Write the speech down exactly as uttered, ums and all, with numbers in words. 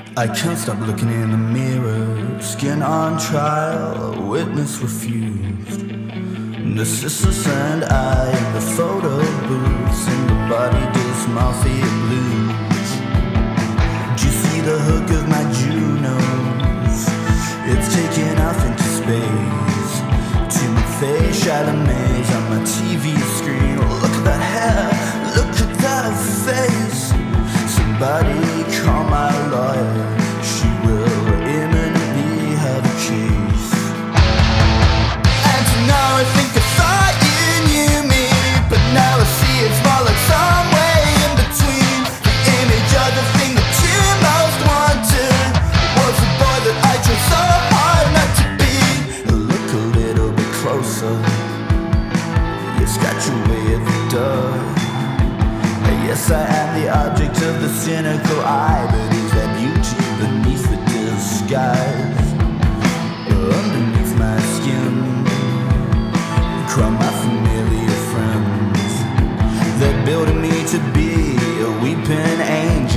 I can't stop looking in the mirror, skin on trial, witness refused. Narcissus and I in the photo booths, in the Body Dysmorphia Blues. Do you see the hook of my Junos? It's taking off into space. Timothee Chalamet on my T V screen. Look at that hair, look at that face. Somebody call my lawyer, she will imminently have a case. And now I think I thought you knew me, but now I see it's more like someway in between. The image of the thing that you most wanted was the boy that I tried so hard not to be. Look a little bit closer, you scratch away at the door. Yes, I am the object of the cynical eye, but is there beauty beneath the disguise? Underneath my skin crawl my familiar friends. They're building me to be a weeping angel.